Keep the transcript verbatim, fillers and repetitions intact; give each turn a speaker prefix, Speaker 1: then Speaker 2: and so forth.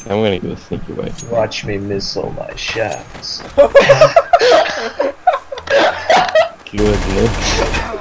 Speaker 1: I'm gonna go sneaky way.
Speaker 2: Watch me miss all my shots.
Speaker 1: Goodness.